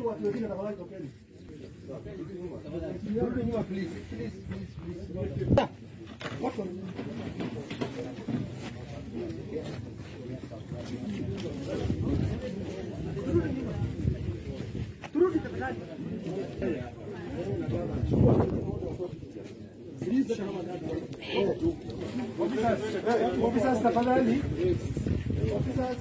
watu wengine tafadhali tokeni. Rudi nyuma please. Watu turudi tafadhali. Officers tafadhali. Officers.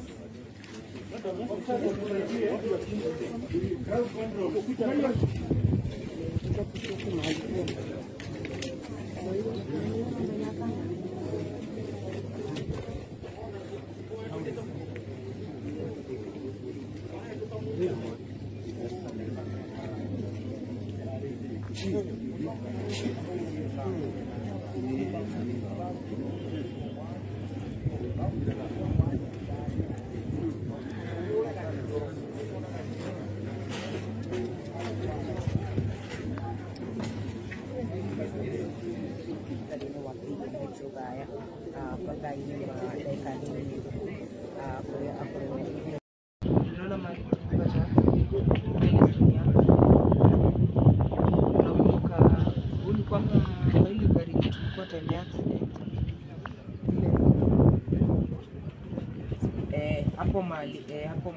hapo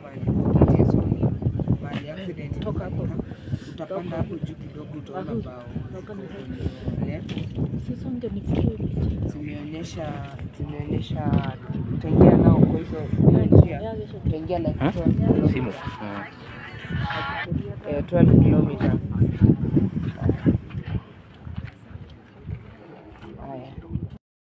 mali accident toka hapo utapanda hapo juu kidogo utaona bao zimeonyesha tutaingia nao kwa hizo njia tutaingia like 12 km